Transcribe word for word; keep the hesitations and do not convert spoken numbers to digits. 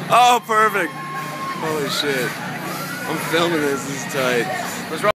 Oh, perfect. Holy shit. I'm filming this. This is tight. What's wrong?